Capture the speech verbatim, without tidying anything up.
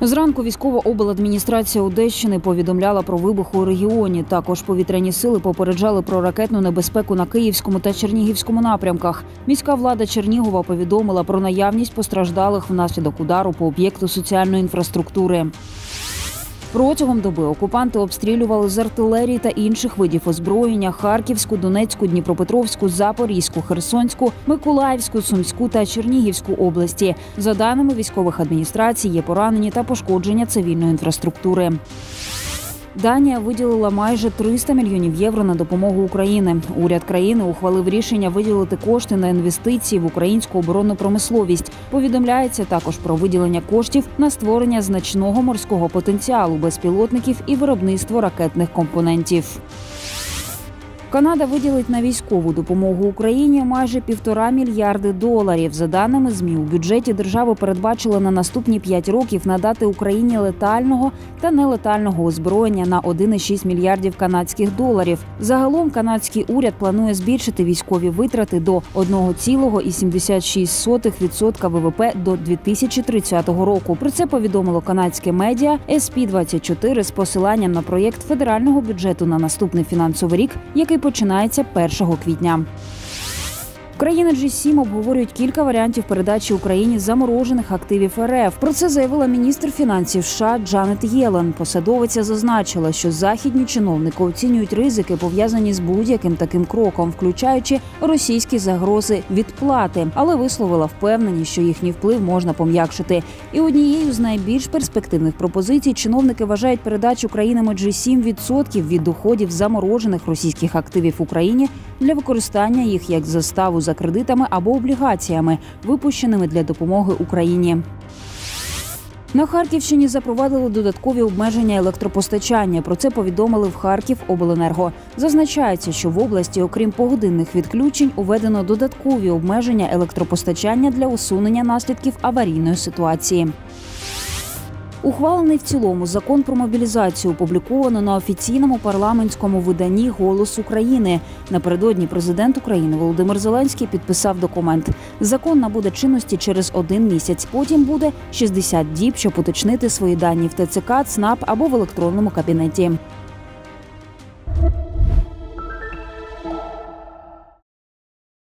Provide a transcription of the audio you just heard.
Зранку військова обладміністрація Одещини повідомляла про вибух у регіоні. Також повітряні сили попереджали про ракетну небезпеку на Київському та Чернігівському напрямках. Міська влада Чернігова повідомила про наявність постраждалих внаслідок удару по об'єкту соціальної інфраструктури. Протягом доби окупанти обстрілювали з артилерії та інших видів озброєння Харківську, Донецьку, Дніпропетровську, Запорізьку, Херсонську, Миколаївську, Сумську та Чернігівську області. За даними військових адміністрацій, є поранені та пошкодження цивільної інфраструктури. Данія виділила майже триста мільйонів євро на допомогу Україні. Уряд країни ухвалив рішення виділити кошти на інвестиції в українську оборонну промисловість. Повідомляється також про виділення коштів на створення значного морського потенціалу, безпілотників і виробництво ракетних компонентів. Канада виділить на військову допомогу Україні майже півтора мільярди доларів. За даними ЗМІ, у бюджеті держави передбачили на наступні п'ять років надати Україні летального та нелетального озброєння на один цілих шість мільярдів канадських доларів. Загалом канадський уряд планує збільшити військові витрати до одного цілого сімдесят шість сотих відсотка ВВП до дві тисячі тридцятого року. Про це повідомило канадське медіа ес пі двадцять чотири з посиланням на проєкт федерального бюджету на наступний фінансовий рік, який починається першого квітня. Країни джі сім обговорюють кілька варіантів передачі Україні заморожених активів ер еф. Про це заявила міністр фінансів США Джанет Єлен. Посадовиця зазначила, що західні чиновники оцінюють ризики, пов'язані з будь-яким таким кроком, включаючи російські загрози відплати, але висловила впевненість, що їхній вплив можна пом'якшити. І однією з найбільш перспективних пропозицій чиновники вважають передачу країнами джі сім відсотків від доходів заморожених російських активів Україні для використання їх як заставу за кредитами або облігаціями, випущеними для допомоги Україні. На Харківщині запровадили додаткові обмеження електропостачання. Про це повідомили в Харківобленерго. Зазначається, що в області, окрім погодинних відключень, уведено додаткові обмеження електропостачання для усунення наслідків аварійної ситуації. Ухвалений в цілому закон про мобілізацію опубліковано на офіційному парламентському виданні «Голос України». Напередодні президент України Володимир Зеленський підписав документ. Закон набуде чинності через один місяць. Потім буде шістдесят діб, щоб уточнити свої дані в те це ка, ЦНАП або в електронному кабінеті.